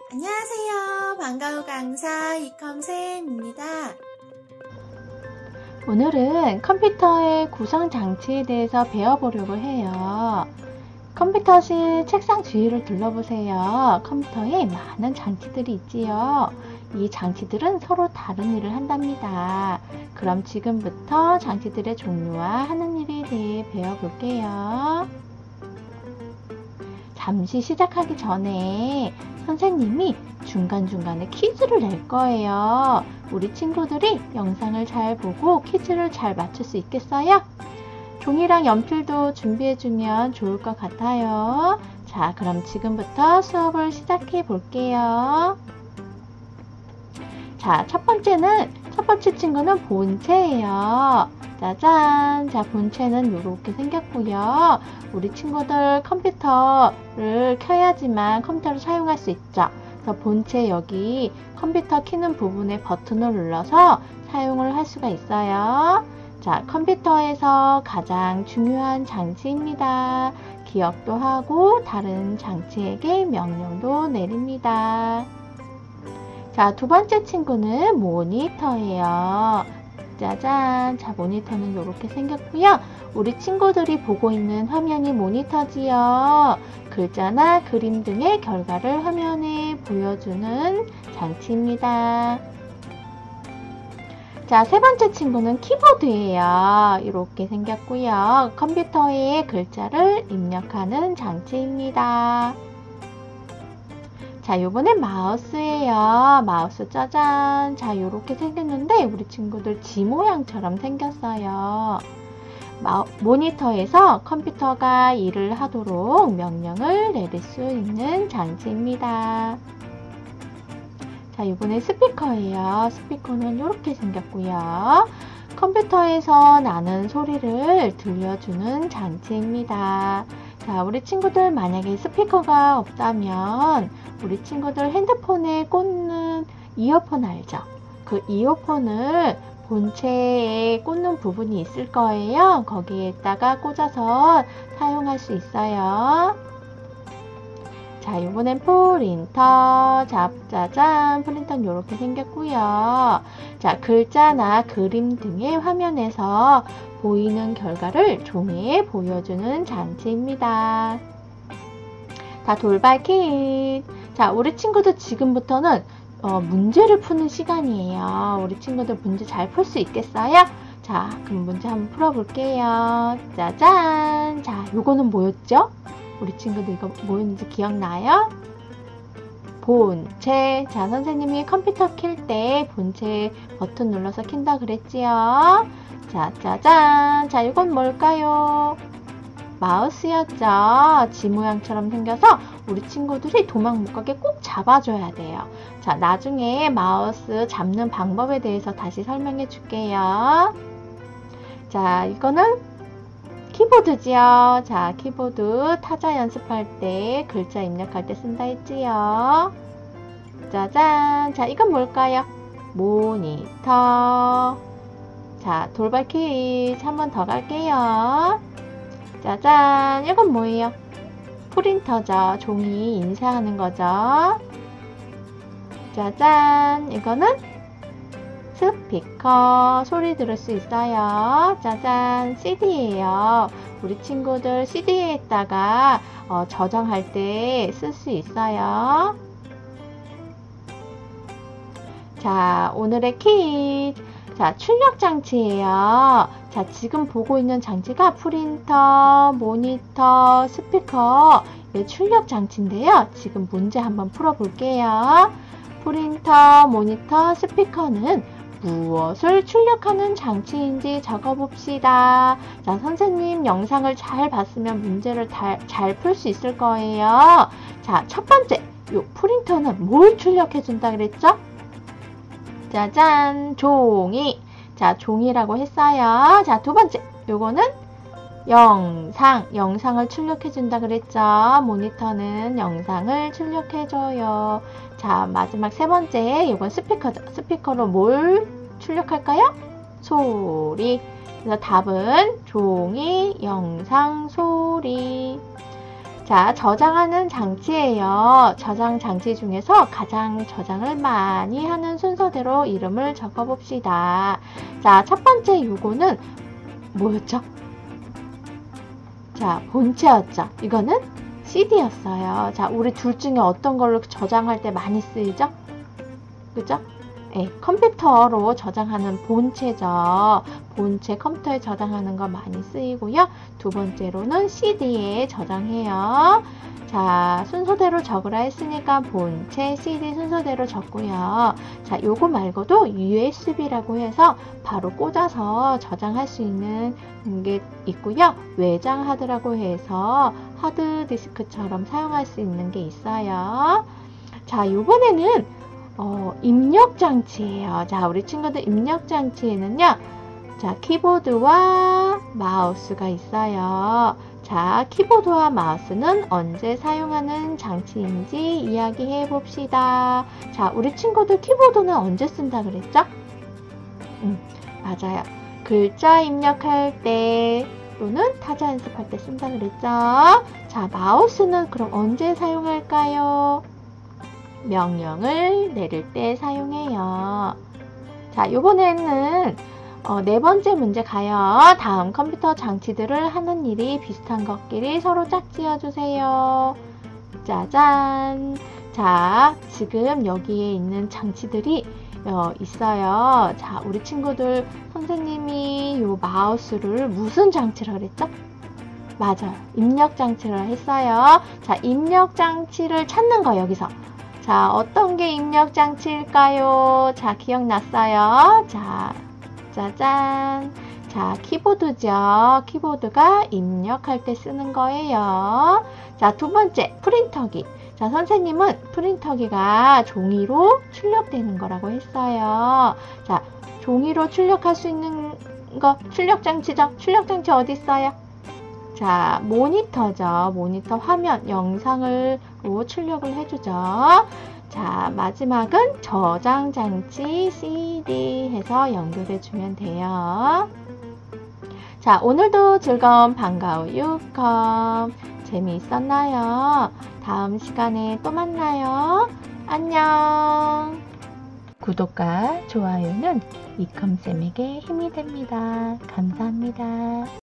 안녕하세요. 반가운 강사 이컴쌤입니다. 오늘은 컴퓨터의 구성 장치에 대해서 배워보려고 해요. 컴퓨터실 책상 주위를 둘러보세요. 컴퓨터에 많은 장치들이 있지요. 이 장치들은 서로 다른 일을 한답니다. 그럼 지금부터 장치들의 종류와 하는 일에 대해 배워볼게요. 잠시 시작하기 전에 선생님이 중간중간에 퀴즈를 낼 거예요. 우리 친구들이 영상을 잘 보고 퀴즈를 잘 맞출 수 있겠어요? 종이랑 연필도 준비해주면 좋을 것 같아요. 자, 그럼 지금부터 수업을 시작해 볼게요. 자, 첫 번째 친구는 본체예요. 짜잔! 자, 본체는 이렇게 생겼고요. 우리 친구들 컴퓨터를 켜야지만 컴퓨터를 사용할 수 있죠. 그래서 본체 여기 컴퓨터 켜는 부분에 버튼을 눌러서 사용을 할 수가 있어요. 자, 컴퓨터에서 가장 중요한 장치입니다. 기억도 하고 다른 장치에게 명령도 내립니다. 자, 두 번째 친구는 모니터예요. 짜잔! 자, 모니터는 이렇게 생겼고요. 우리 친구들이 보고 있는 화면이 모니터지요. 글자나 그림 등의 결과를 화면에 보여주는 장치입니다. 자, 세 번째 친구는 키보드예요. 이렇게 생겼고요. 컴퓨터에 글자를 입력하는 장치입니다. 자, 요번엔 마우스예요. 마우스 짜잔. 자, 요렇게 생겼는데 우리 친구들 G 모양처럼 생겼어요. 모니터에서 컴퓨터가 일을 하도록 명령을 내릴 수 있는 장치입니다. 자, 이번에 스피커예요. 스피커는 이렇게 생겼고요. 컴퓨터에서 나는 소리를 들려주는 장치입니다. 자, 우리 친구들 만약에 스피커가 없다면 우리 친구들 핸드폰에 꽂는 이어폰 알죠? 그 이어폰을 본체에 꽂는 부분이 있을 거예요. 거기에다가 꽂아서 사용할 수 있어요. 자, 이번엔 프린터. 자, 짜잔. 프린터는 이렇게 생겼고요. 자, 글자나 그림 등의 화면에서 보이는 결과를 종이에 보여주는 장치입니다. 자, 돌발킷. 자, 우리 친구들 지금부터는 문제를 푸는 시간이에요. 우리 친구들 문제 잘 풀 수 있겠어요? 자, 그럼 문제 한번 풀어볼게요. 짜잔! 자, 요거는 뭐였죠? 우리 친구들 이거 뭐였는지 기억나요? 본체. 자, 선생님이 컴퓨터 킬 때 본체 버튼 눌러서 킨다 그랬지요? 자, 짜잔! 자, 이건 뭘까요? 마우스였죠. G 모양처럼 생겨서 우리 친구들이 도망 못 가게 꼭 잡아줘야 돼요. 자, 나중에 마우스 잡는 방법에 대해서 다시 설명해 줄게요. 자, 이거는 키보드지요. 자, 키보드 타자 연습할 때 글자 입력할 때 쓴다 했지요. 짜잔! 자, 이건 뭘까요? 모니터. 자, 돌발 퀴즈 한 번 더 갈게요. 짜잔! 이건 뭐예요? 프린터죠. 종이 인쇄하는 거죠. 짜잔! 이거는 스피커. 소리 들을 수 있어요. 짜잔! CD예요. 우리 친구들 CD에다가 저장할 때 쓸 수 있어요. 자, 오늘의 퀴즈. 자, 출력 장치예요. 자, 지금 보고 있는 장치가 프린터, 모니터, 스피커, 네, 출력 장치인데요. 지금 문제 한번 풀어볼게요. 프린터, 모니터, 스피커는 무엇을 출력하는 장치인지 적어봅시다. 자, 선생님 영상을 잘 봤으면 문제를 잘 풀 수 있을 거예요. 자, 첫 번째, 요 프린터는 뭘 출력해준다 그랬죠? 짜잔! 종이. 자, 종이라고 했어요. 자, 두 번째, 요거는 영상을 출력해준다 그랬죠. 모니터는 영상을 출력해줘요. 자, 마지막 세 번째, 요건 스피커죠. 스피커로 뭘 출력할까요? 소리. 그래서 답은 종이, 영상, 소리. 자, 저장하는 장치예요. 저장 장치 중에서 가장 저장을 많이 하는 순서대로 이름을 적어봅시다. 자, 첫 번째 요거는 뭐였죠? 자, 본체였죠. 이거는 CD였어요. 자, 우리 둘 중에 어떤 걸로 저장할 때 많이 쓰이죠? 그죠? 네, 컴퓨터로 저장하는 본체죠. 본체 컴퓨터에 저장하는 거 많이 쓰이고요. 두 번째로는 CD에 저장해요. 자, 순서대로 적으라 했으니까 본체, CD 순서대로 적고요. 자, 요거 말고도 USB라고 해서 바로 꽂아서 저장할 수 있는 게 있고요. 외장 하드라고 해서 하드디스크처럼 사용할 수 있는 게 있어요. 자, 요번에는 입력장치예요. 자, 우리 친구들 입력장치에는요. 자, 키보드와 마우스가 있어요. 자, 키보드와 마우스는 언제 사용하는 장치인지 이야기해 봅시다. 자, 우리 친구들 키보드는 언제 쓴다 그랬죠? 맞아요. 글자 입력할 때 또는 타자 연습할 때 쓴다 그랬죠? 자, 마우스는 그럼 언제 사용할까요? 명령을 내릴 때 사용해요. 자, 요번에는 네 번째 문제 가요. 다음 컴퓨터 장치들을 하는 일이 비슷한 것끼리 서로 짝지어주세요. 짜잔! 자, 지금 여기에 있는 장치들이 있어요. 자, 우리 친구들 선생님이 요 마우스를 무슨 장치라 그랬죠? 맞아요. 입력 장치를 했어요. 자, 입력 장치를 찾는 거 여기서. 자, 어떤 게 입력 장치일까요? 자, 기억났어요? 자, 짜잔. 자, 키보드죠. 키보드가 입력할 때 쓰는 거예요. 자, 두 번째, 프린터기. 자, 선생님은 프린터기가 종이로 출력되는 거라고 했어요. 자, 종이로 출력할 수 있는 거, 출력장치죠. 출력장치 어디 있어요? 자, 모니터죠. 모니터 화면, 영상으로 출력을 해주죠. 자, 마지막은 저장장치 CD 해서 연결해주면 돼요. 자, 오늘도 즐거운 반가운 유컴 재미있었나요? 다음 시간에 또 만나요. 안녕. 구독과 좋아요는 이컴쌤에게 힘이 됩니다. 감사합니다.